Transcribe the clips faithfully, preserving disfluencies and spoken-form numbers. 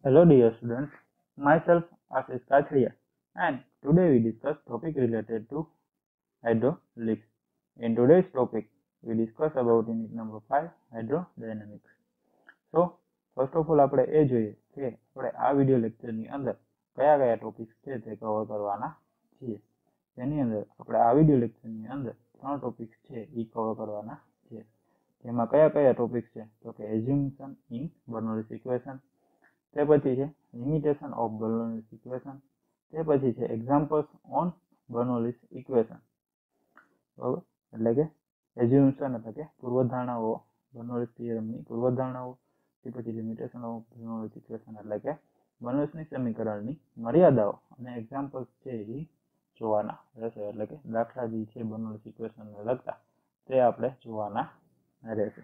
Hello dear students, myself Ashish Kathria and today we discuss topic related to hydraulics. In today's topic, we discuss about unit number five hydrodynamics. So, first of all આપણે એ જોઈએ કે આપણે આ video લેક્ચરની અંદર કયા કયા topics છે તે કવર કરવાના છીએ. તેની અંદર આપણે આ વિડિયો લેક્ચરની અંદર ત્રણ ટોપિક્સ છે એ કવર કરવાના છે. જેમાં કયા કયા ટોપિક્સ છે તો કે એઝ્યુમ્પશન ઇન બર્નોલીસ ઇક્વેશન, તે પછી છે લિમિટેશન ઓફ બર્નોલીસ ઇક્વેશન, તે પછી છે એક્ઝામ્પલ્સ ઓન બર્નોલીસ ઇક્વેશન. બરાબર, એટલે કે એઝ્યુમ્પશન એટલે કે પૂર્વધારણાઓ, બર્નોલીસ થિયરમની પૂર્વધારણાઓ, તે પછી લિમિટેશન ઓફ બર્નોલીસ ઇક્વેશન એટલે કે બર્નોલીસની સમીકરણની મર્યાદાઓ અને એક્ઝામ્પલ્સ છે એ જોવાના રહેશે. એટલે કે દાખલા જે છે બર્નોલીસ ઇક્વેશનને લગતા તે આપણે જોવાના રહેશે.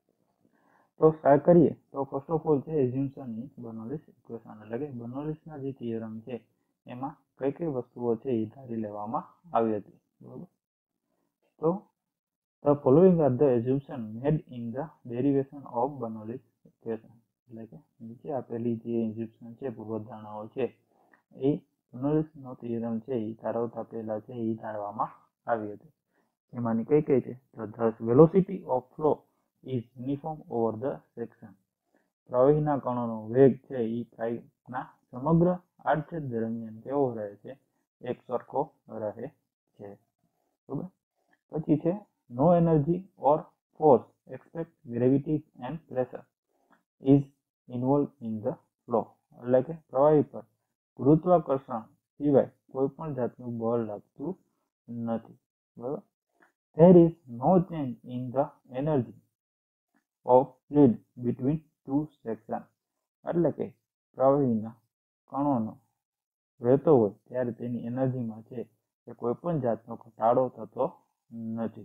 તો સ્ટાર્ટ કરીએ તો ફર્સ્ટ ઓફ ઓલ છે એઝ્યુમ્પશન ઇન બર્નોલીસ ઇક્વેશન એટલે કે બર્નોલીસના જે થિયરમ છે એમાં કઈ કઈ વસ્તુઓ છે એ ધારી લેવામાં આવી હતી. બરાબર, તો the following are the assumption made in the derivation of Bernoulli's equation એટલે કે નીચે આપેલી જે એઝ્યુમ્પશન છે, પૂર્વધારણાઓ છે એ બર્નોલીસનો થિયરમ છે એ ધારવતા પહેલા છે એ ધારવામાં આવી હતી. એમાંની કઈ કઈ છે તો the velocity of flow is uniform over the section. પ્રવાહીના કણોનો વેગ છે એ પાઇપના સમગ્ર આડછેદ દરમિયાન કેવો રહે છે, એક સરખો રહે છે. બરાબર, પછી છે no energy or force except gravity and pressure is involve in the flow એટલે કે પ્રવાહી પર ગુરુત્વાકર્ષણ સિવાય કોઈ પણ જાતનું બળ લાગતું નથી. બરાબર, there is no change in the energy of fluid between two sections એટલે કે પ્રવાહીના કણોનો વહેતો હોય ત્યારે તેની એનર્જીમાં છે કે કોઈ પણ જાતનો ઘટાડો થતો નથી.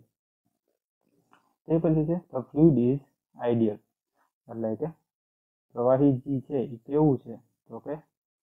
તે પછી છે the fluid is ideal એટલે કે પ્રવાહી જે છે એ કેવું છે તો કે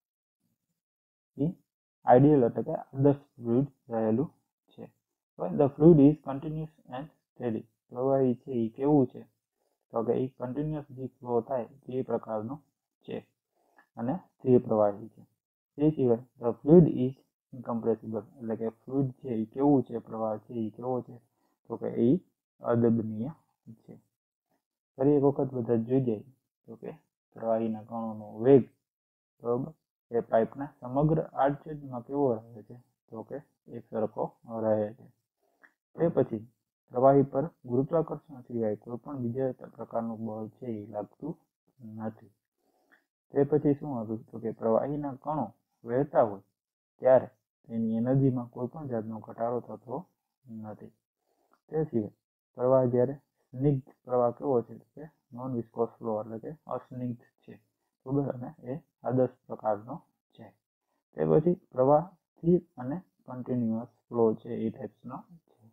એ આઈડિયલ એટલે કે આદર્શ ફ્લુઇડ રહેલું છે. the fluid is continuous and steady પ્રવાહી છે એ કેવું છે તો કે એ કન્ટિન્યુઅસ જે ફ્લો થાય તે પ્રકારનો છે અને સ્થિર પ્રવાહી છે. તે સિવાય ધ ફ્લુઇડ ઇઝ ઇનકમ્પ્રેસિબલ એટલે કે ફ્લુઇડ છે એ કેવું છે, પ્રવાહ છે એ કેવો છે તો કે એ અદબનીય છે. ફરી એક વખત બધા જોઈ જાય તો કે પ્રવાહીના કણોનો વેગ બરાબર એ પાઇપના સમગ્ર આડછેદમાં કેવો રહે છે તો કે એક સરખો રહે છે. તે પછી પ્રવાહી પર ગુરુત્વાકર્ષણ સિવાય કોઈ પણ બીજા પ્રકારનું બળ છે એ લાગતું નથી. તે પછી શું હતું તો કે પ્રવાહીના કણો વહેતા હોય ત્યારે તેની એનર્જીમાં કોઈ પણ જાતનો ઘટાડો થતો નથી. તે સિવાય પ્રવાહ જ્યારે સ્નિગ્ધ પ્રવાહ કેવો છે કે નોન વિસ્કોસ ફ્લો એટલે કે અસ્નિગ્ધ છે. બરાબર, અને એ આદર્શ પ્રકારનો છે. તે પછી પ્રવાહ સ્થિર અને કન્ટિન્યુઅસ ફ્લો છે એ ટાઈપ્સનો છે.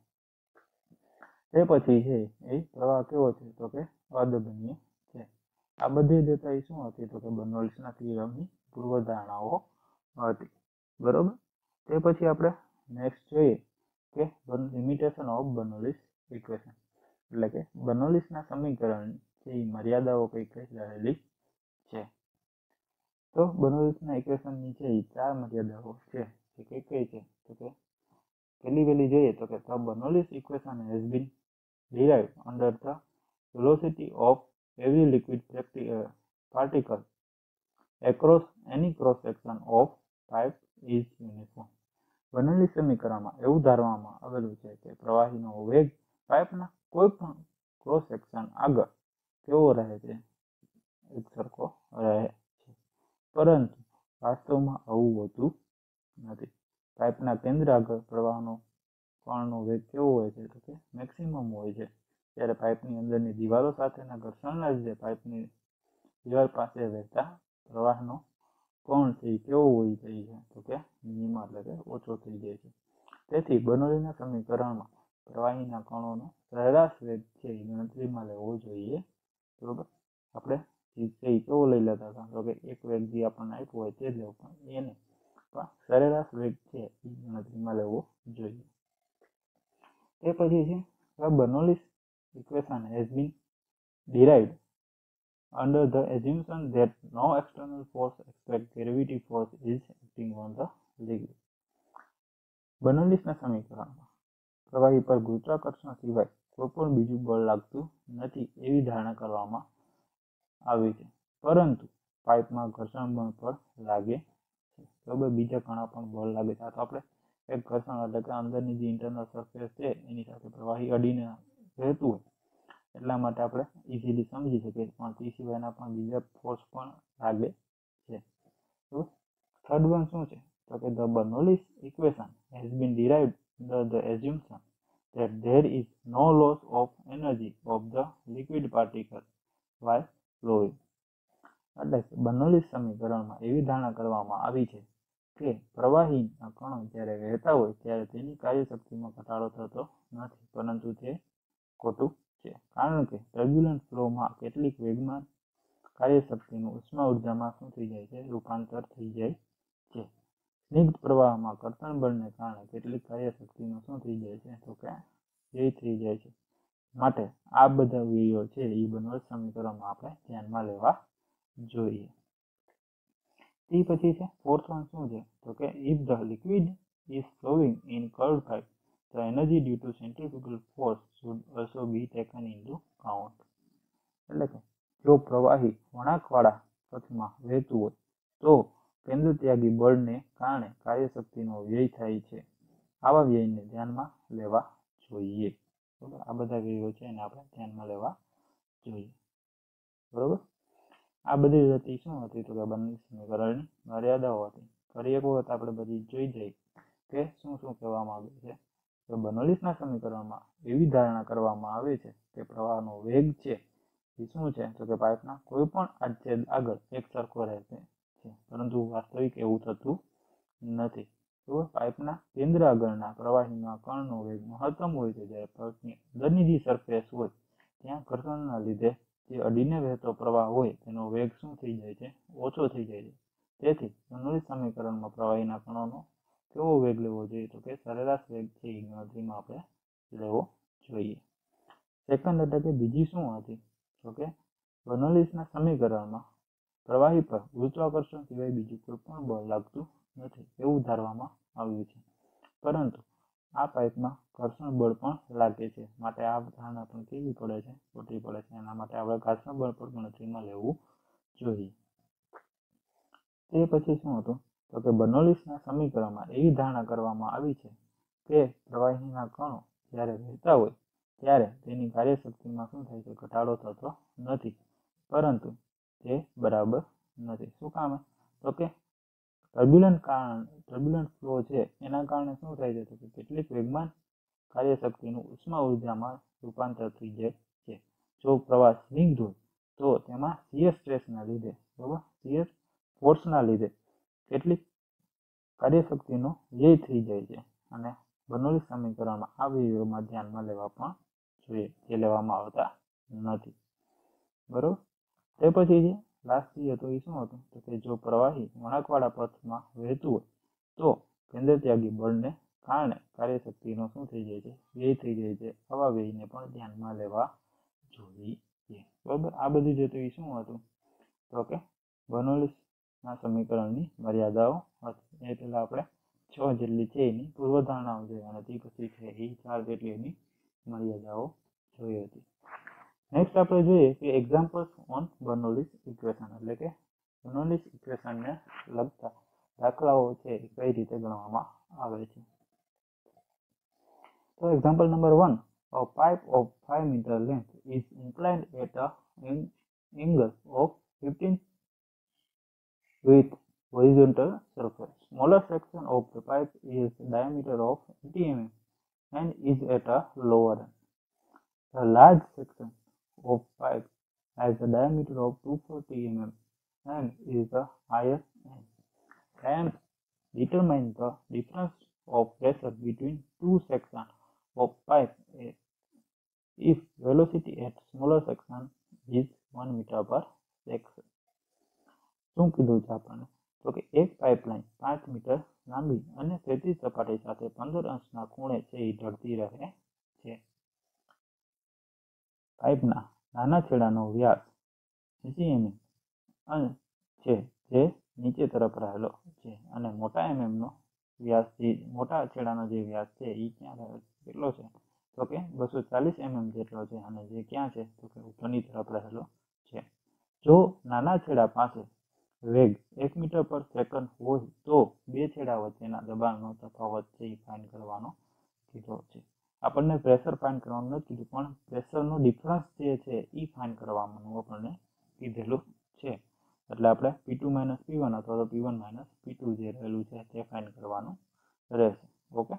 તે પછી છે એ પ્રવાહ કેવો છે તો કે અદબનીય છે. આ બધી ડેટા એ શું હતી તો કે બર્નોલીસના થિયરમની પૂર્વધારણાઓ હતી. બરોબર, તે પછી આપણે નેક્સ્ટ જોઈએ કે લિમિટેશન ઓફ બર્નોલીસ ઇક્વેશન એટલે કે બર્નોલીસના સમીકરણ છે એ મર્યાદાઓ કઈ કઈ રહેલી છે. તો બર્નોલીસના ઇક્વેશનની છે એ ચાર મર્યાદાઓ છે જે કઈ કઈ છે તો કે પહેલી પહેલી જોઈએ તો કે the Bernoulli's equation has been derived under the velocity of every liquid particle across any cross section of pipe is uniform. Bernoulli's સમીકરણમાં એવું ધારવામાં આવેલું છે કે પ્રવાહીનો વેગ પાઇપના કોઈ પણ ક્રોસ સેક્શન આગળ કેવો રહે છે, એક સરખો રહે છે. પરંતુ વાસ્તવમાં આવું હોતું નથી. પાઇપના કેન્દ્ર આગળ પ્રવાહનો કણનો વેગ કેવો હોય છે તો કે મેક્સિમમ હોય છે, ત્યારે પાઇપની અંદરની દિવાલો સાથેના ઘર્ષણના લીધે પાઇપની દિવાલ પાસે વહેતા પ્રવાહનો કોણ છે એ કેવો હોય જાય છે તો કે મિનિમમ એટલે કે ઓછો થઈ જાય છે. તેથી બર્નોલીના સમીકરણમાં પ્રવાહીના કણોનો સરેરાશ વેગ છે એ ગણતરીમાં લેવો જોઈએ. બરોબર, આપણે જે છે એ કેવો લઈ લેતા હતા તો કે એક વેગ જે આપણને આપ્યો હોય તે જ લેવો, પણ એને પણ સરેરાશ વેગ છે એ ગણતરીમાં લેવો જોઈએ. તે પછી છે Bernoulli's equation has been derived under the assumption that no external force except gravity force is acting on the liquid. બર્નોલીસના સમીકરણમાં પ્રવાહી પર ગુરુત્વાકર્ષણ સિવાય કોઈ પણ બીજું બળ લાગતું નથી એવી ધારણા કરવામાં આવી છે, પરંતુ પાઇપમાં ઘર્ષણ બળ પણ લાગે છે. બરાબર, બીજા ઘણા પણ બળ લાગે છે. આ તો આપણે એક ઘર્ષણ એટલે કે અંદરની જે ઇન્ટરનલ સરફેસ છે એની સાથે પ્રવાહી અડીને રહેતું હોય એટલા માટે આપણે ઇઝીલી સમજી શકીએ, પણ તે સિવાયના પણ બીજા ફોર્સ પણ લાગે છે. થર્ડ વન શું છે તો કે the Bernoulli's equation has been derived under the assumption that there is no loss of energy of the liquid particle while flowing. એટલે કે બર્નોલીસ સમીકરણમાં એવી ધારણા કરવામાં આવી છે કે પ્રવાહીના કણો જ્યારે વહેતા હોય ત્યારે તેની કાર્યશક્તિમાં ઘટાડો થતો નથી, પરંતુ તે ખોટું છે, કારણ કે ટર્બ્યુલન્ટ ફ્લોમાં કેટલીક વેગમાન કાર્યશક્તિનું ઉષ્મા ઉર્જામાં શું થઈ જાય છે, રૂપાંતર થઈ જાય છે. સ્નિગ્ધ પ્રવાહમાં કર્તન બળને કારણે કેટલીક કાર્યશક્તિનું શું થઈ જાય છે તો કે વ્યય થઈ જાય છે. માટે આ બધા વ્યયો છે એ બર્નોલીસ સમીકરણમાં આપણે ધ્યાનમાં લેવા જોઈએ. તે પછી છે ફોર્થ વન શું છે તો કે if the liquid is flowing in curved pipe the energy due to centrifugal force should also be taken into count. એટલે કે જો પ્રવાહી વળાંકવાળા પથમાં વહેતું હોય તો કેન્દ્ર ત્યાગી બળને કારણે કાર્યશક્તિનો વ્યય થાય છે. આવા વ્યયને ધ્યાનમાં લેવા જોઈએ. બરાબર, આ બધા વ્યયો છે એને આપણે ધ્યાનમાં લેવા જોઈએ. બરાબર, આ બધી હતી શું હતી તો કે બર્નોલીસ સમીકરણની મર્યાદાઓ હતી. ફરી એક વખત આપણે બધી જોઈ જઈએ કે શું શું કહેવામાં આવે છે. તો બર્નોલીસના સમીકરણમાં એવી ધારણા કરવામાં આવે છે કે પ્રવાહનો વેગ છે એ શું છે તો કે પાઇપના કોઈ પણ આડછેદ આગળ એક સરખો રહેશે છે, પરંતુ વાસ્તવિક એવું થતું નથી. તો પાઇપના કેન્દ્ર આગળના પ્રવાહીમાં કણનો વેગ મહત્તમ હોય છે, જ્યારે પાઇપની અંદરની જે સરફેસ હોય ત્યાં ઘર્ષણના લીધે જે અડીને વહેતો પ્રવાહ હોય તેનો વેગ શું થઈ જાય છે, ઓછો થઈ જાય છે. તેથી બર્નોલીસ સમીકરણમાં પ્રવાહીના કણોનો કેવો વેગ લેવો જોઈએ તો કે સરેરાશ વેગ છે એ ગણતરીમાં આપણે લેવો જોઈએ. સેકન્ડ એટલે કે બીજી શું હતી તો કે બર્નોલીસના સમીકરણમાં પ્રવાહી પર ગુરુત્વાકર્ષણ સિવાય બીજું કોઈ પણ બળ લાગતું નથી એવું ધારવામાં આવ્યું છે, પરંતુ આ પાઇપમાં ઘર્ષણ બળ પણ લાગે છે. માટે આ ધારણા પણ કેવી પડે છે, ખોટી પડે છે. એના માટે આપણે ઘર્ષણ બળ પણ ગણતરીમાં લેવું જોઈએ. તે પછી શું હતું તો કે બર્નોલીસના સમીકરણમાં એવી ધારણા કરવામાં આવી છે કે પ્રવાહીના કણો જ્યારે વહેતા હોય ત્યારે તેની કાર્યશક્તિમાં શું થાય છે, ઘટાડો થતો નથી, પરંતુ તે બરાબર નથી. શું કામ તો કે ટર્બ્યુલન્ટ કારણ ટર્બ્યુલન્ટ ફ્લો છે એના કારણે શું થાય છે તો કે કેટલીક વેગમાન કાર્યશક્તિનું ઉષ્મા ઉર્જામાં રૂપાંતર થઈ જાય છે. જો પ્રવાહ સ્નિગ્ધ હોય તો તેમાં શિયર સ્ટ્રેસના લીધે બરાબર શિયર ફોર્સના લીધે કેટલીક કાર્યશક્તિનો વ્યય થઈ જાય છે, અને બર્નોલીસ સમીકરણમાં આ વ્યયોમાં ધ્યાનમાં લેવા પણ જોઈએ, જે લેવામાં આવતા નથી. બરાબર, તે પછી છે લાસ્ટ જે હતો એ શું હતું તો કે જો પ્રવાહી વળાંકવાળા પથમાં વહેતું હોય તો કેન્દ્ર ત્યાગી બળને કારણે કાર્યશક્તિનો શું થઈ જાય છે, વ્યય થઈ જાય છે. આવા વ્યયને પણ ધ્યાનમાં લેવા જોઈએ. બરાબર, આ બધું જે હતું એ શું હતું તો કે બર્નોલીસના સમીકરણની મર્યાદાઓ હતી. એ પહેલાં આપણે છ જેટલી છે એની પૂર્વધારણાઓ જોઈ, અને તે પછી છે એ ચાર જેટલી એની મર્યાદાઓ જોઈ હતી. નેક્સ્ટ આપણે જોઈએ કે એક્ઝામ્પલ્સ ઓન બર્નોલીસ ઇક્વેશન, એટલે કે બર્નોલીસ ઇક્વેશનને લગતા દાખલાઓ છે એ કઈ રીતે ગણવામાં આવે છે. તો example number one, a pipe of five meter length is inclined at a angle of fifteen with horizontal surface. Smaller section of the pipe is diameter of eighty millimeters and is at a lower end. The large section of pipe has a diameter of two hundred forty millimeters and is the higher end. And determine the difference of pressure between two sections of pipe if velocity at smaller section is one meter per second. શું કીધું છે આપણને તો કે એક pipeline પાંચ metre લાંબી અને ક્ષૈતિજ સપાટી સાથે પંદર અંશના ખૂણે છે એ ઢળતી રહે છે. પાઇપના નાના છેડાનો વ્યાસ એસી એમએમ અને છે જે નીચે તરફ રહેલો છે અને મોટા એમએમનો વ્યાસ જે મોટા છેડાનો જે વ્યાસ છે એ ક્યાં રહે છે કેટલો છે તો કે બસો ચાલીસ એમએમ જેટલો છે અને જે ક્યાં છે તો કે ઉપરની તરફ રહેલો છે. જો નાના છેડા પાસે વેગ એક મીટર પર સેકન્ડ હોય તો બે છેડા વચ્ચેના દબાણનો તફાવત છે એ ફાઇન્ડ કરવાનો કીધો છે. આપણને પ્રેશર ફાઇન્ડ કરવાનું નથી કીધું પણ પ્રેશરનો ડિફરન્સ જે છે એ ફાઇન્ડ કરવાનું આપણને કીધેલું છે. એટલે આપણે P two minus P one અથવા તો P one minus P two જે રહેલું છે તે ફાઇન્ડ કરવાનું રહેશે. ઓકે,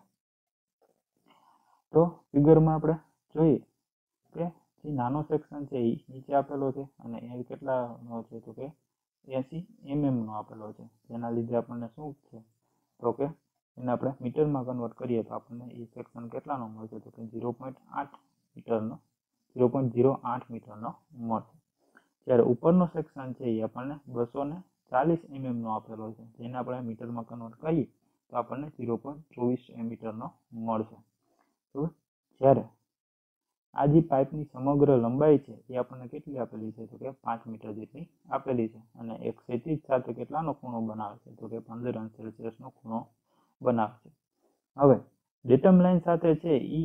તો ફિગરમાં આપણે જોઈએ કે જે નાનો સેક્શન છે એ નીચે આપેલો છે અને એ કેટલાનો છે તો કે એસી એમએમ નો આપેલો છે. જેના લીધે આપણને શું છે તો કે એને આપણે મીટરમાં કન્વર્ટ કરીએ તો આપણને એ સેક્શન કેટલાનો મળશે તો કે ઝીરો પોઈન્ટ આઠ મીટરનો ઝીરો પોઈન્ટ ઝીરો આઠ મીટરનો મળશે. જ્યારે ઉપરનો સેક્શન છે એ આપણને બસો ને ચાલીસ એમએમ નો આપેલો છે. જેને આપણે મીટરમાં કન્વર્ટ કરીએ તો આપણને ઝીરો પોઈન્ટ ચોવીસ મીટરનો મળશે. તો જ્યારે આ જે પાઇપની સમગ્ર લંબાઈ છે એ આપણને કેટલી આપેલી છે તો કે પાંચ મીટર જેટલી આપેલી છે અને એક ક્ષિતિજ સાથે કેટલાનો ખૂણો બનાવે છે તો કે પંદર અંશ સેલ્સિયસનો ખૂણો બનાવે છે. હવે ડેટમ લાઈન સાથે છે એ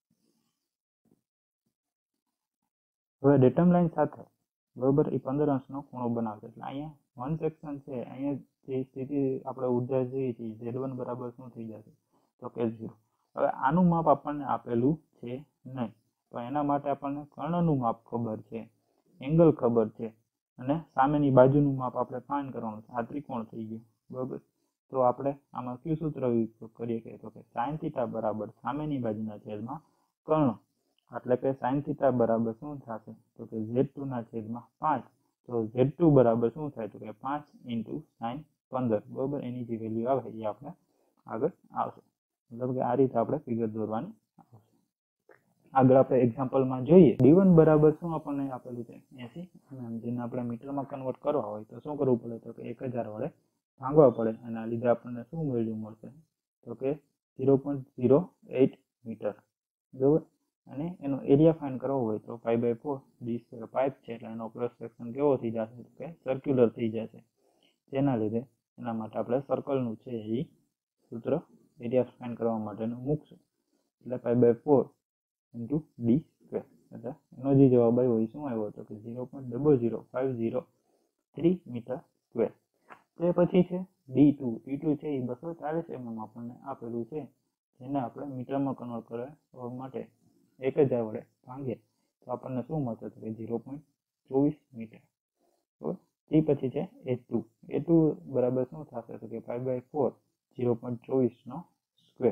હવે ડેટમ લાઈન સાથે બરોબર એ પંદર અંશનો ખૂણો બનાવે છે. એટલે અહીંયા વન સેક્શન છે અહીંયા જે સ્થિતિ આપણે ઉર્જા જોઈએ છીએ ઝેડ વન બરાબર શું થઈ જશે તો કે ઝીરો. હવે આનું માપ આપણને આપેલું છે નહીં, તો એના માટે આપણને કર્ણનું માપ ખબર છે, એંગલ ખબર છે અને સામેની બાજુનું માપ આપણે ફાઇન્ડ કરવાનું છે. આ ત્રિકોણ થઈ ગયું બરોબર. તો આપણે આમાં કયું સૂત્ર ઉપયોગ કરીએ કે તો કે સાઇન થીટા બરાબર સામેની બાજુના છેદમાં કર્ણ, એટલે કે સાઇન થીટા બરાબર શું થશે તો કે ઝેડ ટુ ના છેદમાં પાંચ. તો ઝેડ ટુ બરાબર શું થાય તો કે પાંચ ઇન્ટુ સાઇન પંદર બરોબર. એની જે વેલ્યુ આવે એ આપણે આગળ આવશે. મતલબ કે આ રીતે આપણે ફિગર દોરવાની આવશે. આગળ આપણે એક્ઝામ્પલમાં જોઈએ ડી વન બરાબર શું આપણને આપેલું છે એસી એમએમ, જેને આપણે મીટરમાં કન્વર્ટ કરવા હોય તો શું કરવું પડે તો કે એક હજાર વડે ભાંગવા પડે. એના લીધે આપણને શું વેલ્યુ મળશે તો કે zero point zero eight meter બરોબર. અને એનો એરિયા ફાઇન્ડ કરવો હોય તો five by four D square pipe છે એટલે એનો ક્રોસ સેક્શન કેવો થઈ જશે તો કે સર્ક્યુલર થઈ જશે. જેના લીધે એના માટે આપણે સર્કલનું છે એ સૂત્ર એરિયા ફાઇન્ડ કરવા માટેનું મૂકશું. એટલે five by four into D square એટલે એનો જે જવાબ આવ્યો એ શું આવ્યો હતો કે zero point double zero five zero three metre square. તે પછી છે ડી ટુ ડી ટુ છે એ બસો ચાલીસ એમએમ આપણને આપેલું છે, જેને આપણે મીટરમાં કન્વર્ટ કરવા માટે એક હજાર વડે ભાંગીએ તો આપણને શું મળશે તો કે ઝીરો પોઈન્ટ ચોવીસ મીટર બરાબર. તે પછી છે એ ટુ એ ટુ બરાબર શું થશે તો કે five by four zero point ચોવીસનો સ્ક્વેર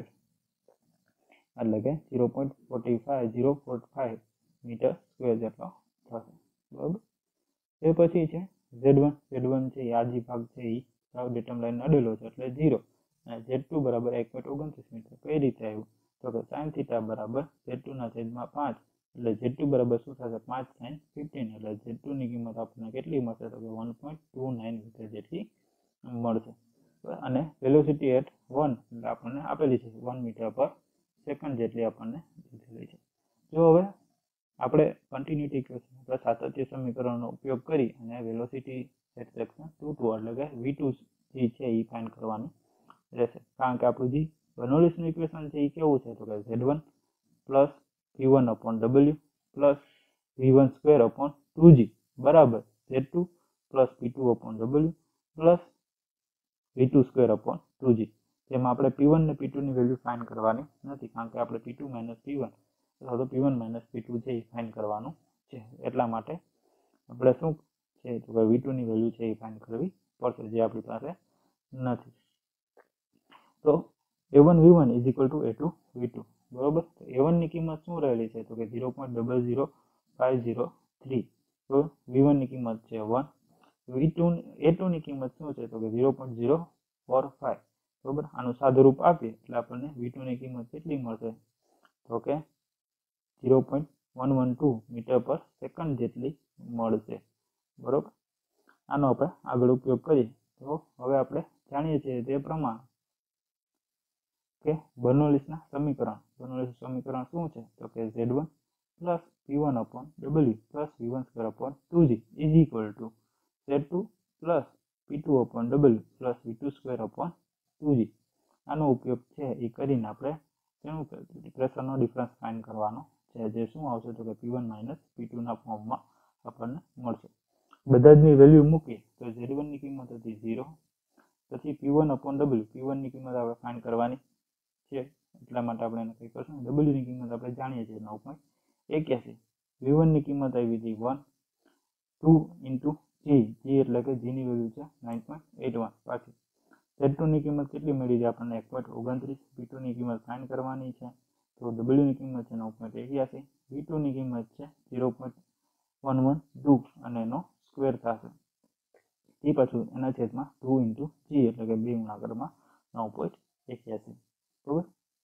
એટલે કે zero point forty five zero forty five metre square જેટલો થશે બરાબર. એ પછી છે ઝેડ વન ઝેડ વન છે આ જે ભાગ છે એ સાવ ડેટમ લાઈન અડેલો છે એટલે ઝીરો અને ઝેડ ટુ બરાબર એક પોઈન્ટ ઓગણત્રીસ મીટર. કઈ રીતે આવ્યું તો કે સાઇન થીટા બરાબર ઝેડ ટુ ના છેદમાં પાંચ એટલે ઝેડ ટુ બરાબર શું થશે પાંચ સાઇન ફિફ્ટીન એટલે ઝેડ ટુ ની કિંમત આપણને કેટલી મળશે તો કે one point two nine metre જેટલી મળશે. અને વેલોસિટી એટ વન એટલે આપણને આપેલી છે વન મીટર પર સેકન્ડ જેટલી આપણને દીધેલી છે. જો હવે આપણે કન્ટિન્યુટી ઇક્વેશન અથવા સાતત્ય સમીકરણનો ઉપયોગ કરી અને velocity at section two two એટલે કે વી ટુ જે છે એ ફાઇન્ડ કરવાની રહેશે. કારણ કે આપણું જે બર્નોલીસનું ઇક્વેશન છે એ કેવું છે તો કે Z one plus V one upon W plus V one square upon two G બરાબર Z two plus P two upon W plus V two square upon two G. જેમાં આપણે પી વન ને P two ની value find કરવાની નથી, કારણ કે આપણે P two minus P one અથવા તો P one minus P two છે એ ફાઇન્ડ કરવાનું છે. એટલા માટે આપણે શું છે તો કે વી ટુ ની વેલ્યુ છે એ ફાઇન્ડ કરવી પડશે, જે આપણી પાસે નથી. તો A one V one is equal to A two V two બરોબર. તો એ વન ની કિંમત શું રહેલી છે તો કે zero point double zero five zero three. તો વી વન ની કિંમત છે one. V two A two ની કિંમત શું છે તો કે zero point zero four five બરોબર. આનું સાદુરૂપ આપીએ એટલે આપણને વી ટુ ની કિંમત કેટલી મળશે તો કે zero point one one two metre per second જેટલી મળશે બરોબર. આનો આપણે આગળ ઉપયોગ કરીએ તો હવે આપણે જાણીએ છીએ તે પ્રમાણે કે બર્નોલીસના સમીકરણ બર્નોલીસ સમીકરણ શું છે તો કે Z one plus P one upon W plus V one square upon two G is equal to Z two plus P two upon W plus V two square upon two G. આનો ઉપયોગ છે એ કરીને આપણે શું પ્રેશરનો difference find કરવાનો છે, જે શું આવશે તો કે P one minus P two ના ફોર્મમાં આપણને મળશે. બધા જની વેલ્યુ મૂકીએ તો Z one ની કિંમત હતી ઝીરો, પછી P one upon W, P one ની કિંમત આપણે ફાઇન્ડ કરવાની છે એટલા માટે આપણે એને કઈ કરશું, W ની કિંમત આપણે જાણીએ છીએ નવ પોઈન્ટ એક્યાસી, V one ની કિંમત આવી હતી one, two into G, G એટલે કે G ની વેલ્યુ છે નાઇન પોઈન્ટ એટ વન. પાછી Z two ની કિંમત કેટલી મળી છે આપણને એક પોઈન્ટ ઓગણત્રીસ, P two ની કિંમત ફાઇન્ડ કરવાની છે તો W ની કિંમત છે નવ પોઈન્ટ એક્યાસી, V two ની કિંમત છે zero point one one two અને એનો સ્ક્વેર થશે એ પાછું એના છેદમાં ટુ ઇન્ટુ G એટલે કે બે ગુણાકારમાં નવ પોઈન્ટ એક્યાસી. બરાબર,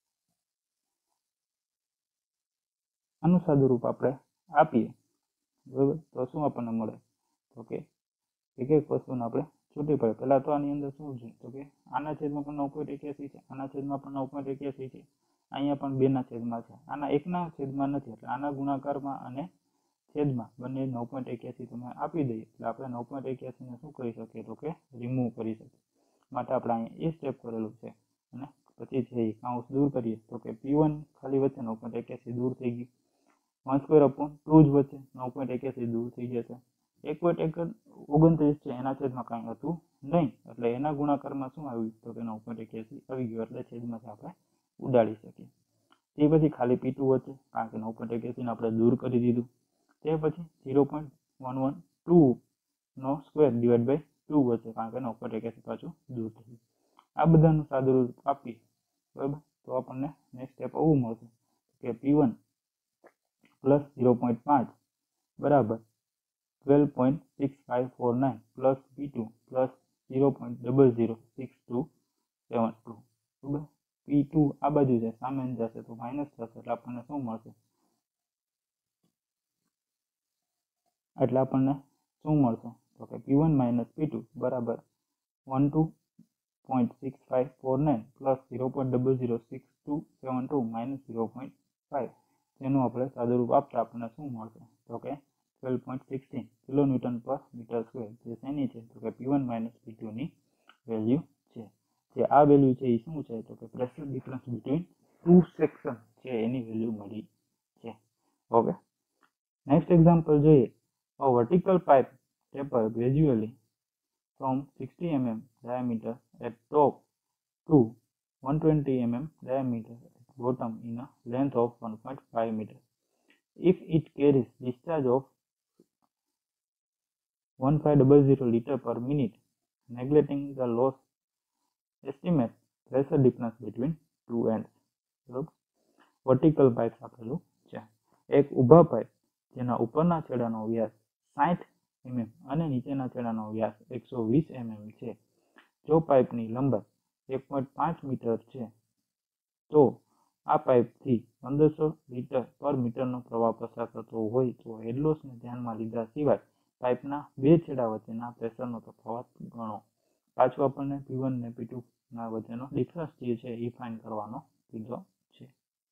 આનું સાદુરૂપ આપણે આપીએ બરાબર તો શું આપણને મળે તો કે એક એક વસ્તુને આપણે છૂટી પડે. પહેલા તો આની અંદર શું છે તો કે આના છેદમાં પણ નવ પોઈન્ટ એક્યાસી છે, આના છેદમાં પણ નવ પોઈન્ટ એક્યાસી છે, અહીંયા પણ બે ના છેદમાં છે, આના એકના છેદમાં નથી એટલે આના ગુણાકારમાં અને છેદમાં બંને નવ પોઈન્ટ એક્યાસી તમે આપી દઈએ એટલે આપણે નવ પોઈન્ટ એક્યાસી ને શું કરી શકીએ તો કે રિમૂવ કરી શકીએ. માટે આપણે અહીંયા એ સ્ટેપ કરેલું છે અને પછી છે એ કાઉન્સ દૂર કરીએ તો કે P one ખાલી વચ્ચે નવ પોઈન્ટ એક્યાસી દૂર થઈ ગયું, વન સ્ક્વેર અપોન ટુ જ વચ્ચે નવ પોઈન્ટ એક્યાસી દૂર થઈ જશે, એક પોઈન્ટ એક ઓગણત્રીસ છે એના છેદમાં કાંઈ હતું નહીં એટલે એના ગુણાકારમાં શું આવ્યું તો કે નવ પોઈન્ટ એક્યાસી આવી ગયું એટલે છેદમાંથી આપણે ઉડાડી શકીએ. તે પછી ખાલી P two વચ્ચે કારણ કે નવ પોઈન્ટ એક્યાસી ને આપણે દૂર કરી દીધું, તે પછી zero point one one two નો સ્ક્વેર ડિવાઈડ બાય ટુ વચ્ચે કારણ કે નવ પોઈન્ટ એક્યાસી પાછું દૂર થયું. આ બધાનું સાદુરૂપ આપીએ બરાબર તો આપણને નેક્સ્ટ સ્ટેપ આવું મળશે કે P one plus zero point પાંચ બરાબર twelve point six five four nine plus P two plus zero point double zero six two seven two બરાબર. P two આ બાજુ છે સામે જશે તો માઇનસ થશે એટલે આપણને શું મળશે એટલે આપણને શું મળશે તો કે P one minus P two બરાબર one two point six five four nine plus zero point double zero six two seven two minus zero point five. જેનું આપણે સાદુરૂપ આપતા આપણને શું મળશે તો કે twelve point sixteen kilo newton per metre square, જે શેની છે તો કે P one minus P two ની વેલ્યુ છે. જે આ વેલ્યુ છે એ શું છે તો કે pressure difference between two section છે એની વેલ્યુ મળી છે. ઓકે, નેક્સ્ટ એક્ઝામ્પલ જોઈએ. A vertical pipe taper gradually from sixty millimeters diameter at top to one hundred twenty millimeters diameter at bottom in a length of one point five meters. If it carries discharge of fifteen hundred liters per minute, neglecting the loss, estimate pressure difference between two ends. Vertical pipe આપેલું છે. એક ઊભા pipe જેના ઉપરના છેડાનો વ્યાસ સાઠ MM અને નીચેના છેડાનો વ્યાસ એકસો વીસ એમએમ છે. જો પાઇપની લંબાઈ એક પોઈન્ટ પાંચ મીટર છે તો આ પાઇપથી પંદરસો લીટર પર મીટરનો પ્રવાહ પસાર થતો હોય તો હેડ લોસને ધ્યાનમાં લીધા સિવાય પાઇપના બે છેડા વચ્ચેના પ્રેશરનો તફાવત ગણો. પાછું આપણને P one અને P two ના વચ્ચેનો ડિફરન્સ જે છે એ ફાઇન્ડ કરવાનો કીધો છે.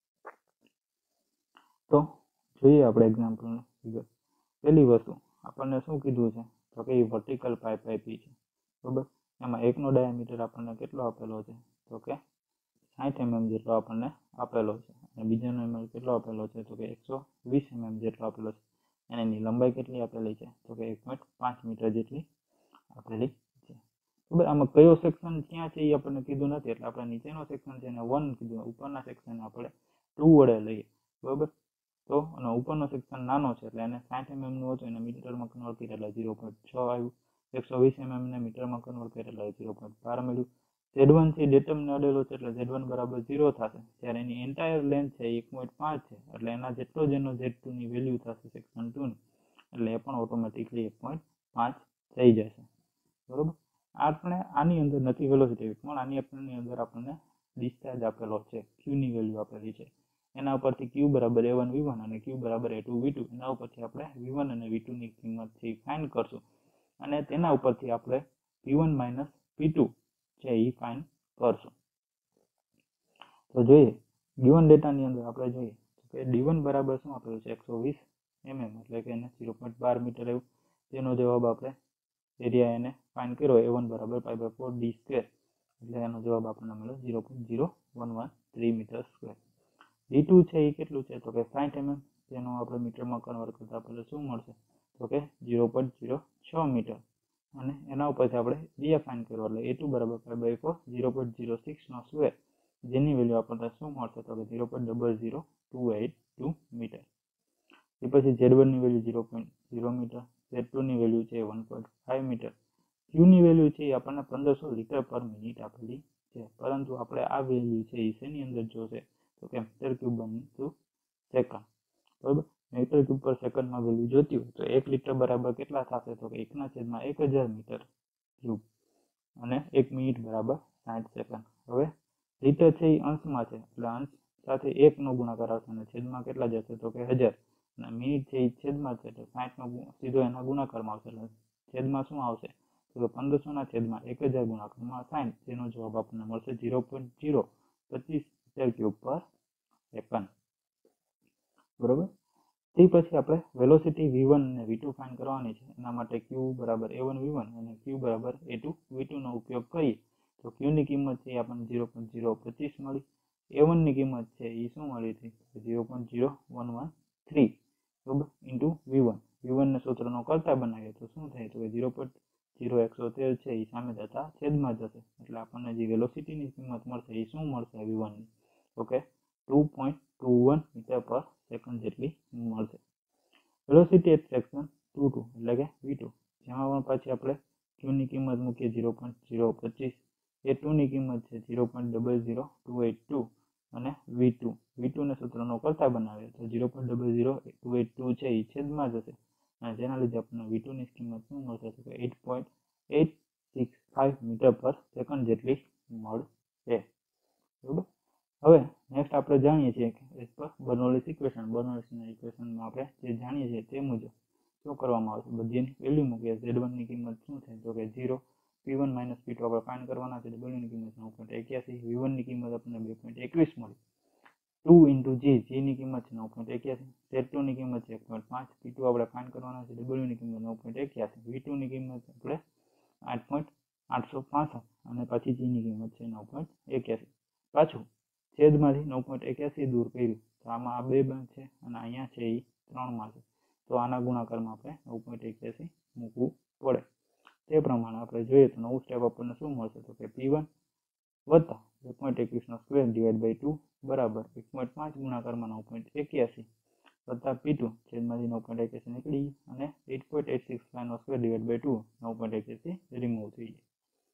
તો જોઈએ આપણે એક્ઝામ્પલની વિગત. પહેલી વસ્તુ આપણને શું કીધું છે તો કે એ વર્ટિકલ પાઇપ આપી છે બરાબર. એમાં એકનો ડાયામીટર આપણને કેટલો આપેલો છે તો કે સાઠ એમએમ જેટલો આપણને આપેલો છે અને બીજાનો એમએમ કેટલો આપેલો છે તો કે એકસો વીસ એમએમ જેટલો આપેલો છે અને એની લંબાઈ કેટલી આપેલી છે તો કે એક પોઈન્ટ પાંચ મીટર જેટલી આપેલી છે બરાબર. આમાં કયો સેક્શન ક્યાં છે એ આપણને કીધું નથી એટલે આપણે નીચેનો સેક્શન છે એને વન કીધું, ઉપરના સેક્શન આપણે ટુ વડે લઈએ બરાબર. તો અને ઉપરનો સેક્શન નાનો છે એટલે એને સાઠ એમએમ નું હતું એને મીટરમાં કન્વર્ટ કર્યા એટલે ઝીરો પોઈન્ટ છ આવ્યું, એકસો વીસ એમએમ ને મીટરમાં કન્વર્ટ કર્યા એટલે ઝીરો પોઈન્ટ બાર મળ્યું. ઝેડ વન થી ડેટમને અડેલો છે એટલે ઝેડ વન બરાબર ઝીરો થશે, જ્યારે એની એન્ટાયર લેન્થ છે એક પોઈન્ટ પાંચ છે એટલે એના જેટલો જ એનો ઝેડ ટુ ની વેલ્યુ થશે સેક્શન ટુ ની એટલે એ પણ ઓટોમેટિકલી એક પોઈન્ટ પાંચ થઈ જશે બરોબર. આપણે આની અંદર નથી વેલોસિટી પણ આની આપણને અંદર આપણને ડિસ્ચાર્જ આપેલો છે, ક્યુ ની વેલ્યુ આપેલી છે. એના ઉપરથી ક્યુ બરાબર એ વન વી વન અને ક્યુ બરાબર એ ટુ વી ટુ એના ઉપરથી આપણે વી વન અને વી ટુ ની કિંમત છે ફાઇન્ડ કરશું અને તેના ઉપરથી આપણે P one minus P two છે એ ફાઇન્ડ કરશું. તો જોઈએ ગિવન ડેટાની અંદર આપણે જોઈએ કે ડી વન બરાબર શું આપેલું છે એકસો વીસ એમએમ એટલે કે એને ઝીરો પોઈન્ટ બાર મીટર એવું. તેનો જવાબ આપણે એરિયા એને ફાઇન્ડ કર્યો એ વન બરાબર pi by four D square એટલે એનો જવાબ આપણને મળ્યો zero point zero one one three metre square. D two છે એ કેટલું છે તો કે સાઠ એમએમ. તેનો આપણે મીટરમાં કન્વર્ટ કરતા આપણને શું મળશે તો કે ઝીરો પોઈન્ટ ઝીરો છ મીટર. અને એના ઉપરથી આપણે એરિયા ફાઇન્ડ કર્યો એટલે એ ટુ બરાબર pi by four zero point zero સિક્સનો સ્ક્વેર જેની વેલ્યુ આપણને શું મળશે તો કે zero point double zero two eight two metre. એ પછી ઝેડ વનની value zero point zero metre, Z ટુની વેલ્યુ છે વન પોઈન્ટ ફાઈવ મીટર, ક્યુની વેલ્યુ છે એ આપણને પંદરસો લીટર પર મિનિટ આપેલી છે. પરંતુ આપણે આ વેલ્યુ છે એ શેની અંદર જોશે તો કે મીટર ક્યુબ ઇન્ટુ સેકન્ડ. બરાબર, મીટર ક્યુબ પર સેકન્ડમાં વેલ્યુ જોતી હોય તો એક લીટર બરાબર કેટલા થશે તો કે એકના છેદમાં એક હજાર મીટર ક્યુબ અને એક મિનિટ બરાબર સાઠ સેકન્ડ. હવે લીટર છે એ અંશમાં છે એટલે અંશ સાથે એકનો ગુણાકાર આવશે અને છેદમાં કેટલા જશે તો કે હજાર. અને મિનિટ છે એ છેદમાં છે એટલે સાઠનો સીધો એના ગુણાકારમાં આવશે એટલે છેદમાં શું આવશે તો પંદરસોના છેદમાં એક હજાર ગુણાકારમાં સાઠ જેનો જવાબ આપણને મળશે ઝીરો પોઈન્ટ ઝીરો પચીસ મીટર ક્યુબ પર સેકન્ડ. બરોબર. તે પછી આપણે વેલોસિટી વી વન અને વી ટુ ફાઇન્ડ કરવાની છે. એના માટે ક્યુ બરાબર એ વન વી વન અને ક્યુ બરાબર એ ટુ વી ટુ નો ઉપયોગ કરીએ તો ક્યુની કિંમત છે એ આપણને ઝીરો પોઈન્ટ ઝીરો પચીસ મળી. એ વનની કિંમત છે એ શું મળી હતી zero point zero one one three બરાબર ઇન્ટુ વી વન. વી વનને સૂત્રનો કરતા બનાવીએ તો શું થાય તો કે ઝીરો પોઈન્ટ ઝીરો એકસો તેર છે એ સામે જતા છેદમાં જશે એટલે આપણને જે વેલોસિટીની કિંમત મળશે એ શું મળશે વી વનની તો કે two point two one metre per second જેટલી મળશે. Velocity at section two two એટલે કે વી ટુ જેમાં પણ પાછી આપણે ક્યુની કિંમત મૂકીએ ઝીરો પોઈન્ટ ઝીરો પચીસ, એ ટુની કિંમત છે zero point double zero two eight two અને વી ટુ વી ટુને સૂત્રનો કરતા બનાવીએ તો zero point double zero two eight two છે એ છેદમાં જશે અને જેના લીધે આપણને વી ટુની કિંમત શું મળશે તો કે eight point eight six five metre per second જેટલી મળશે. બરાબર. હવે નેક્સ્ટ આપણે જાણીએ છીએ કે એઝ પર બર્નોલીસ ઇક્વેશન બર્નોલીસના ઇક્વેશનમાં આપણે જે જાણીએ છીએ તે મુજબ શું કરવામાં આવશે બધીની વેલ્યુ મૂકીએ. ઝેડ વનની કિંમત શું છે તો કે zero, P one minus P two આપણે ફાઇન્ડ કરવાના છે. ડબલ્યુની કિંમત નવ પોઈન્ટ એક્યાસી, વી વનની કિંમત આપણને બે પોઈન્ટ એકવીસ મળી. ટુ ઇન્ટુ જી, જીની કિંમત છે નવ પોઈન્ટ એક્યાસી, ઝેડ ટુની કિંમત છે એક પોઈન્ટ પાંચ, પી ટુ આપણે ફાઇન્ડ કરવાના છે. ડબલ્યુની કિંમત નવ પોઈન્ટ એક્યાસી, વી ટુની કિંમત આપણે આઠ પોઈન્ટ આઠસો પાસઠ અને પછી જીની કિંમત છે નવ પોઈન્ટ એક્યાસી. પાછું છેદમાંથી નવ પોઈન્ટ એક્યાસી દૂર કર્યું તો આમાં આ બે બંધ છે અને અહીંયા છે એ ત્રણમાં છે તો આના ગુણાકારમાં આપણે નવ પોઈન્ટ એક્યાસી મૂકવું પડે. તે પ્રમાણે આપણે જોઈએ તો નવું સ્ટેપ આપણને શું મળશે તો કે પી વન વત્તા એક પોઈન્ટ એકવીસનો સ્ક્વેર ડિવાઈડ બાય ટુ બરાબર એક પોઈન્ટ પાંચ ગુણાકારમાં નવ પોઈન્ટ એક્યાસી વત્તા પી ટુ છેદમાંથી નવ પોઈન્ટ એક્યાસી નીકળી અને એટ પોઈન્ટ એટ સિક્સ ફાઈવનો સ્ક્વેર ડિવાઈડ બાય ટુ નવ પોઈન્ટ એક્યાસી રિમૂવ થઈ જાય.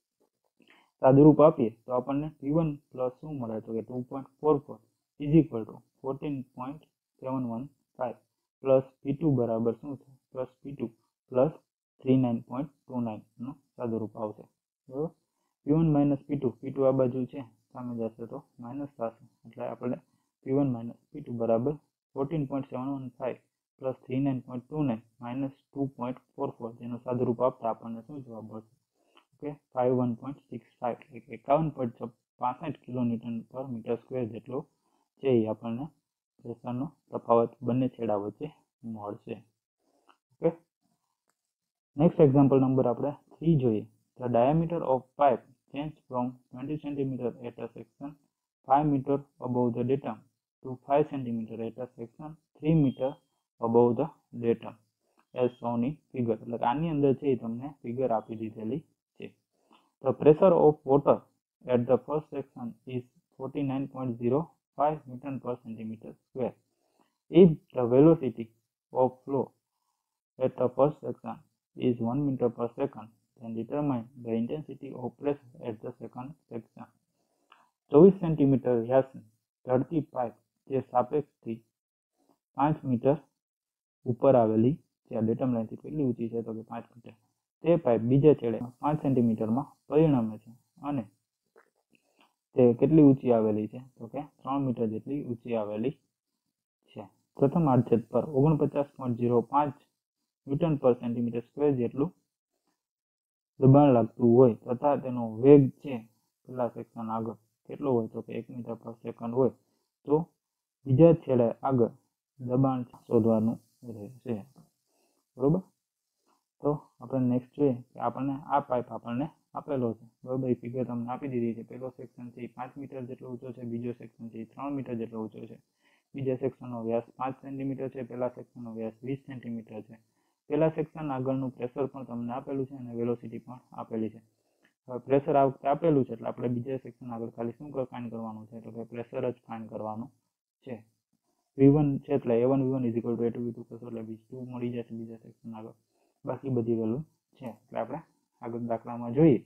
સાદુરૂપ આપીએ તો આપણને પી વન પ્લસ શું મળે તો કે two point four four is equal to fourteen point seven one five plus P two બરાબર શું છે plus P two plus three nine point two નાઇનનું સાદુરૂપ આવશે. બરાબર. P one minus P two, P two આ બાજુ છે સામે જશે તો માઇનસ થશે એટલે આપણે P one minus P two બરાબર fourteen point seven one five plus three nine point two nine minus two point four four જેનું સાદુરૂપ આપતા આપણને શું જવાબ મળશે કે five one point six five એટલે કે એકાવન પોઈન્ટ પાસઠ કિલોન્યુટન પર મીટર સ્ક્વેર જેટલો છે એ આપણને પ્રેશરનો તફાવત બંને છેડા વચ્ચે મળશે. ઓકે. નેક્સ્ટ એક્ઝામ્પલ નંબર આપણે થ્રી જોઈએ. The diameter of pipe change from twenty centimetre at a section five metre above the datum to five centimetre at a section three metre above the datum as shown in figure. એટલે કે આની અંદર છે એ તમને figure આપી દીધેલી છે. The pressure of water at the first section is forty nine point zero five metre per centimetre square. If the velocity of flow at the first section is one meter per second, then determine the intensity of pressure at the second section. ચોવીસ centimetre વ્યાસની ઢળતી pipe જે સાપેક્ષથી પાંચ metre ઉપર આવેલી છે. Datum લાઇનથી કેટલી ઊંચી છે તો કે પાંચ મીટર. તે પાઇપ બીજા છેડે પાંચ સેન્ટીમીટરમાં પરિણમે છે અને તે કેટલી ઊંચી આવેલી છે તો કે ત્રણ મીટર જેટલી ઊંચી આવેલી છે. પ્રથમ આડછેદ પર ઓગણપચાસ પોઈન્ટ ઝીરો પાંચ ન્યૂટન પર સેન્ટીમીટર સ્ક્વેર જેટલું દબાણ લાગતું હોય તથા તેનો વેગ છે પેલા સેક્શન આગળ કેટલો હોય તો કે એક મીટર પર સેકન્ડ હોય તો બીજા છેડે આગળ દબાણ શોધવાનું રહેશે, બરોબર। તો આપણે નેક્સ્ટ જોઈએ કે આપણને આ પાઇપ આપણને આપેલો છે, બરોબર। એ ફિગર તમને આપી દીધી છે। પહેલો સેક્શન છે એ પાંચ મીટર જેટલો ઊંચો છે, બીજો સેક્શન છે એ ત્રણ મીટર જેટલો ઊંચો છે, બીજા સેક્શનનો વ્યાસ પાંચ સેન્ટીમીટર છે, પહેલા સેક્શનનો વ્યાસ વીસ સેન્ટીમીટર છે। પહેલા સેક્શન આગળનું પ્રેશર પણ તમને આપેલું છે અને વેલોસિટી પણ આપેલી છે। હવે પ્રેશર આ વખતે આપેલું છે એટલે આપણે બીજા સેક્શન આગળ ખાલી શું ફાઇન્ડ કરવાનું છે, તો કે પ્રેશર જ ફાઇન્ડ કરવાનું છે। વી વન છે એટલે A one V one is equal to A two V two કરશો એટલે વી ટુ મળી જશે બીજા સેક્શન આગળ, બાકી બધી વેલ્યુ છે। એટલે આપણે આગળ દાખલામાં જોઈએ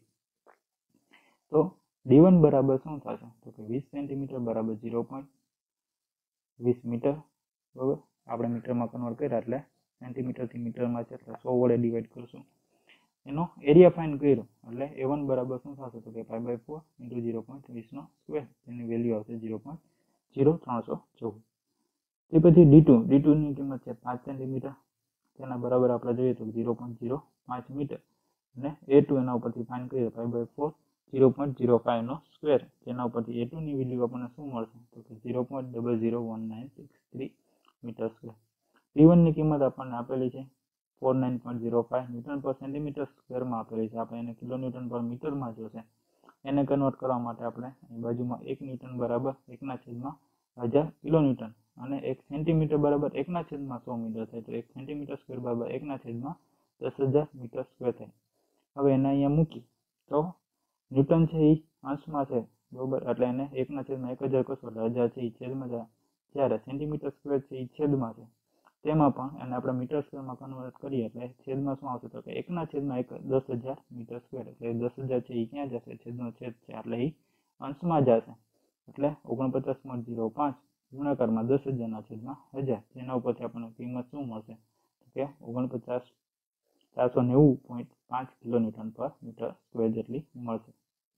તો ડી વન બરાબર શું થશે, તો કે વીસ સેન્ટીમીટર બરાબર ઝીરો પોઈન્ટ વીસ મીટર, બરાબર। આપણે મીટરમાં કન્વર્ટ કર્યા એટલે સેન્ટીમીટરથી મીટરમાં છે એટલે સો વડે ડિવાઈડ કરશું। એનો એરિયા ફાઇન્ડ કર્યો એટલે એ વન બરાબર શું થશે, તો કે five by four into zero point વીસનો સ્ક્વેર, જેની વેલ્યુ આવશે ઝીરો પોઈન્ટ ઝીરો ત્રણસો ચૌદ। તે પછી ડી ટુ ડી ટુની કિંમત છે પાંચ સેન્ટીમીટર, તેના બરાબર આપણે જોઈએ તો ઝીરો પોઈન્ટ ઝીરો પાંચ મીટર, અને એ ટુ એના ઉપરથી ફાઇન્ડ કરીએ five by four zero point zero ફાઈવનો સ્ક્વેર, જેના ઉપરથી એ ટુની વેલ્યુ આપણને શું મળશે, તો કે zero point double zero one nine six three metre square. D વનની કિંમત આપણને આપેલી છે four nine point zero five newton per centimetre સ્ક્વેરમાં આપેલી છે। આપણે એને કિલો ન્યૂટન પર મીટરમાં જોશે, એને કન્વર્ટ કરવા માટે આપણે બાજુમાં એક ન્યૂટન બરાબર એકના છેદમાં હજાર કિલો ન્યૂટન અને એક સેન્ટીમીટર બરાબર એકના છેદમાં સો મીટર થાય, તો એક સેન્ટીમીટર સ્ક્વેર બરાબર એકના છેદમાં દસ હજાર મીટર સ્ક્વેર થાય। હવે એને અહીંયા મૂકી તો ન્યૂટન છે એ અંશમાં છે, બરોબર, એટલે એને એકના છેદમાં એક હજાર કરશો એટલે હજાર છે એ છેદમાં જાય, જ્યારે સેન્ટીમીટર સ્ક્વેર છે એ છેદમાં છે, તેમાં પણ એને આપણે મીટર સ્ક્વેરમાં કન્વર્ટ કરીએ એટલે છેદમાં શું આવશે, તો કે એકના છેદમાં એક દસ હજાર મીટર સ્ક્વેર, એટલે દસ હજાર છે એ ક્યાં જશે, છેદનો છેદ છે એટલે એ અંશમાં જશે, એટલે ઓગણપચાસ પોઈન્ટ ઝીરો પાંચ ગુણાકારમાં દસ હજારના છેદમાં હજાર, જેના ઉપરથી આપણને કિંમત શું મળશે, તો કે ઓગણપચાસ ચારસો નેવું પોઈન્ટ પાંચ kilo newton per metre square જેટલી મળશે।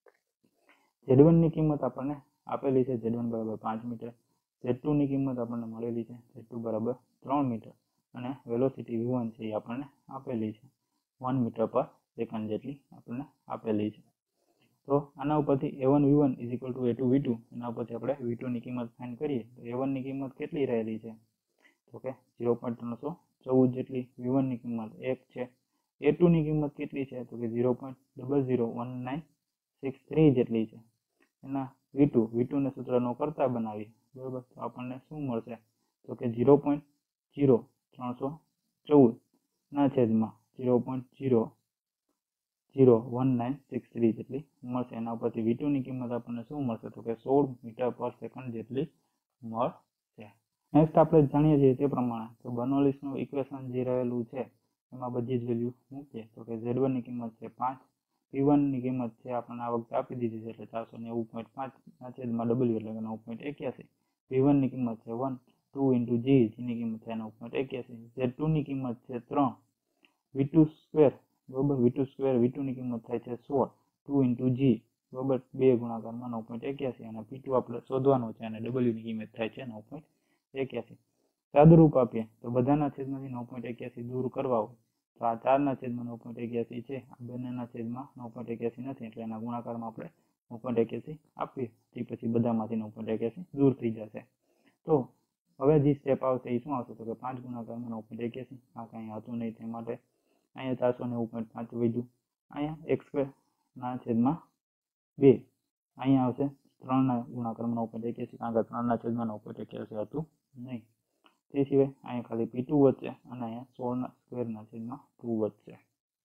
ઝેડ વનની કિંમત આપણને આપેલી છે ઝેડ વન બરાબર પાંચ મીટર, ઝેડ ટુની કિંમત આપણને મળેલી છે ઝેડ ટુ બરાબર ત્રણ મીટર, અને વેલોસિટી વી વન છે એ આપણને આપેલી છે વન મીટર પર સેકન્ડ જેટલી આપણને આપેલી છે। તો આના ઉપરથી A one V one is equal to A two V two, એના ઉપરથી આપણે વી ટુની કિંમત ફાઇન્ડ કરીએ તો એ વનની કિંમત કેટલી રહેલી છે, તો કે ઝીરો પોઈન્ટ ત્રણસો ચૌદ જેટલી, વી વનની કિંમત એક છે, એ ટુની કિંમત કેટલી છે, તો કે zero point double zero one nine six three જેટલી છે। એના વી ટુ વી ટુને સૂત્રનો કરતા બનાવીએ, બરાબર, તો આપણને શું મળશે, તો કે ઝીરો પોઈન્ટ ઝીરો ત્રણસો ચૌદ ના છેદમાં zero point zero zero one nine six three જેટલી મળશે। એના ઉપરથી વી ટુની કિંમત આપણને શું મળશે, તો કે સોળ મીટર પર સેકન્ડ જેટલી મળશે। નેક્સ્ટ આપણે જાણીએ છીએ તે પ્રમાણે તો બર્નોલીસનું ઇક્વેશન જે રહેલું છે એમાં બધી જ વેલ્યુ મૂકીએ તો કે ઝેડ વનની કિંમત છે પાંચ, પી વનની કિંમત છે આપણને આ વખતે આપી દીધી છે એટલે ચારસો નેવું પોઈન્ટ પાંચ ના છેદમાં ડબલ્યુ એટલે કે નવ પોઈન્ટ એક્યાસી, પી વનની કિંમત છે વન, ટુ ઇન્ટુ જી જીની કિંમત છે નવ પોઈન્ટ એક્યાસી, ઝેડ ટુની કિંમત છે ત્રણ, વી ટુ સ્ક્વેર, બરોબર, વી ટુ સ્ક્વેર વી ટુની કિંમત થાય છે સોળ, ટુ ઇન્ટુ જી, બરોબર, બે ગુણાકારમાં નવ પોઈન્ટ એક્યાસી, અને પી ટુ આપણે શોધવાનો છે અને ડબલ્યુની કિંમત થાય છે નવ પોઈન્ટ એક્યાસી। સાદુરૂપ આપીએ તો બધાના છેદમાંથી નવ પોઈન્ટ એક્યાસી દૂર કરવા હોય તો આ ચારના છેદમાં નવ પોઈન્ટ એક્યાસી છે, આ બંનેના છેદમાં નવ પોઈન્ટ એક્યાસી નથી એટલે એના ગુણાકારમાં આપણે નવ પોઈન્ટ એક્યાસી આપીએ, તે પછી બધામાંથી નવ પોઈન્ટ એક્યાસી દૂર થઈ જશે। તો હવે જે સ્ટેપ આવશે એ શું આવશે, તો કે પાંચ ગુણાકારમાં નવ પોઈન્ટ એક્યાસી, આ કંઈ હતું નહીં તે માટે અહીંયા ચારસો નેવું પોઈન્ટ પાંચ વધ્યું, અહીંયા એક સ્ક્વેર ના છેદમાં બે, અહીંયા આવશે ત્રણના ગુણાકારમાં નવ પોઈન્ટ એક્યાસી, કારણ કે ત્રણના છેદમાં નવ પોઈન્ટ એક્યાસી હતું નહીં, તે સિવાય અહીંયા ખાલી પી ટુ વધશે અને અહીંયા સોળના સ્ક્વેરના છેદમાં ટુ વધશે।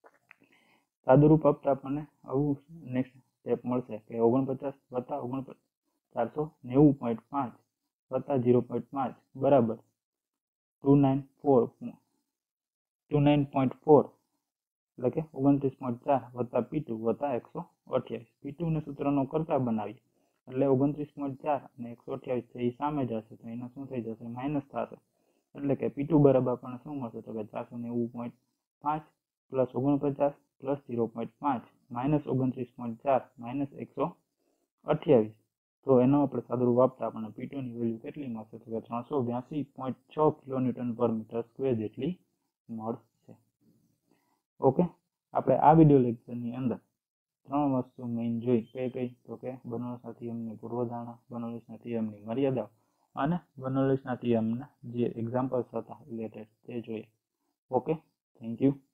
સાદુરૂપ આપતા આપણને આવું નેક્સ્ટ સ્ટેપ મળશે કે ઓગણપચાસ વત્તા ઓગણપચાસ ચારસો નેવું પોઈન્ટ પાંચ વત્તા ઝીરો પોઈન્ટ પાંચ બરાબર two nine four two nine point four એટલે કે ઓગણત્રીસ પોઈન્ટ ચાર વત્તા પી ટુ વત્તા એકસો અઠ્યાવીસ, પી ટુને સૂત્રનો કરતા બનાવીએ એટલે ઓગણત્રીસ પોઈન્ટ ચાર અને એકસો અઠ્યાવીસ છે એ સામે જશે તો એના શું થઈ જશે, માઇનસ થશે, એટલે કે પી ટુ બરાબર આપણને શું મળશે, તો કે ચારસો નેવું પોઈન્ટ પાંચ પ્લસ ઓગણપચાસ પ્લસ ઝીરો પોઈન્ટ પાંચ માઇનસ ઓગણત્રીસ પોઈન્ટ ચાર માઇનસ એકસો અઠ્યાવીસ, તો એનો આપણે સાદુરૂપ આપતા આપણને પી ટુની વેલ્યુ કેટલી મળશે, તો કે ત્રણસો બ્યાસી પોઈન્ટ છ kilo newton per metre square જેટલી મળશે। ઓકે, આપણે આ વિડીયો લેક્ચરની અંદર ત્રણ વસ્તુ મેઇન જોઈ, કઈ કઈ, તો કે બર્નોલીસના થિયરમની પૂર્વધારણા, બર્નોલીસના થિયરમની મર્યાદાઓ અને બર્નોલીસના થિયરમના જે એક્ઝામ્પલ્સ હતા રિલેટેડ તે જોઈએ. Okay, thank you.